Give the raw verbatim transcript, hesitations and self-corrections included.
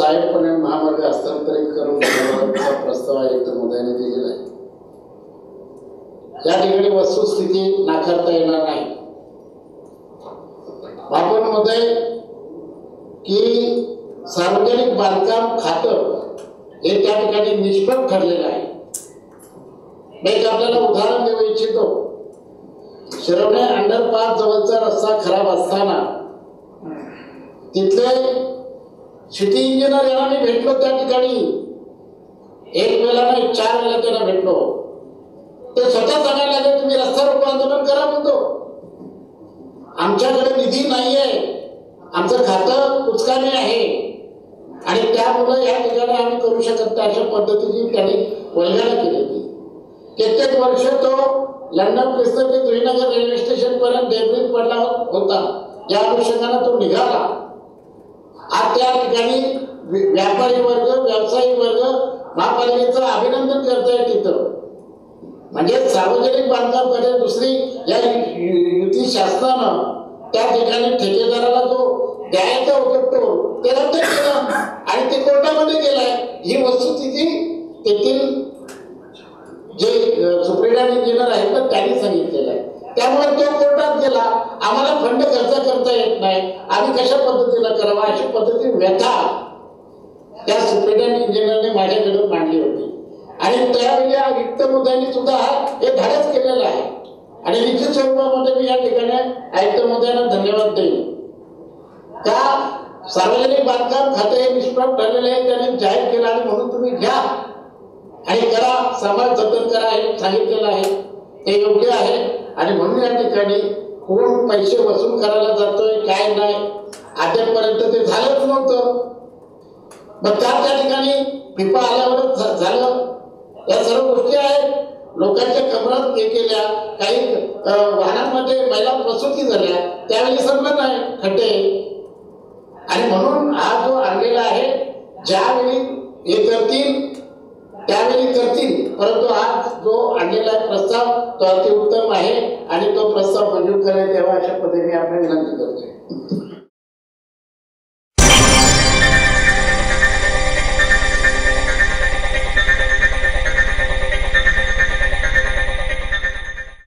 साहेबपणे महामार्ग हस्तांतरित करून देण्याचा प्रस्ताव आयुक्त महोदयांनी दिलेला आहे. या ठिकाणी वस्तुस्थिती नाकारता येणार नाही. आपण महोदय की सार्वजनिक बांधकाम खातं हे त्या ठिकाणी निष्फळ ठरलेलं आहे. मी एक आपल्याला उदाहरण देऊ इच्छितो. शिरवणे अंडरपास जवळचा रस्ता खराब असताना तिथले सिटी इंजिनियर यांना मी भेटलो. त्या ठिकाणी एक वेळा नाही चार वेळा त्यांना भेटलो. ते स्वतः सांगायला लागले तुम्ही रस्ता रोको आंदोलन करा म्हणतो. आमच्याकडे निधी नाहीये, आमचं खातं कुचकामी आहे आणि त्यामुळे या ठिकाणी आम्ही करू शकत नाही. अशा पद्धतीची त्यांनी वल्गना केली होती. कित्येक वर्ष तो लंडन प्रिन्स्टन ते श्रीनगर रेल्वे स्टेशन पर्यंत डेब्रिज पडला होता. या अनुषंगाने तो निघाला. आज त्या ठिकाणी व्यापारी वर्ग व्यावसायिक वर्ग महापालिकेचं अभिनंदन करताय तिथं. म्हणजे सार्वजनिक बांधकामाकडे दुसरी या युती शासनानं त्या ठिकाणी ठेकेदाराला जो द्यायचा होता तो ते रद्द केलं आणि ते कोर्टामध्ये गेलाय. ही वस्तुस्थिती तेथील जे सुप्रिटेंडेंट इंजिनियर आहेत ना त्यांनी सांगितलेलं आहे. त्यामुळे तो कोर्टात गेला. आम्हाला फंड खर्च करता येत नाही, आम्ही कशा पद्धतीनं करावा अशी पद्धती व्यथा त्या सुप्रिटेंडेंट इंजिनियरने माझ्याकडे मांडली होती. आणि त्यावेळी आयुक्त महोदयांनी सुद्धा हे धाडस केलेलं आहे. आणि लिखित स्वरूपामध्ये मी या ठिकाणी आयुक्त महोदयांना धन्यवाद देईन. का सार्वजनिक बांधकाम खाते हे निष्प्रभ ठरलेले आहे, त्यांनी जाहीर केलं आणि म्हणून तुम्ही घ्या आणि करा, सांभाळ जतन करा हे सांगितलेलं आहे. ते योग्य आहे. आणि म्हणून या ठिकाणी कोण पैसे वसूल करायला जातोय काय नाही अद्यापर्यंत ते झालंच नव्हतं. मग त्या त्या ठिकाणी पिपा आल्यावरच झालं. या सर्व गोष्टी आहेत. लोकांच्या कमरात हे केल्या, काही वाहनांमध्ये महिला प्रसूती झाल्या, त्यावेळी समजलं नाही खड्डे. आणि म्हणून हा जो आणलेला आहे ज्यावेळी हे करतील त्यावेळी करतील. परंतु हा जो आणलेला आहे प्रस्ताव तो अतिउत्तम आहे आणि तो प्रस्ताव मंजूर करायला द्यावा अशा पद्धतीने आपण विनंती करतोय.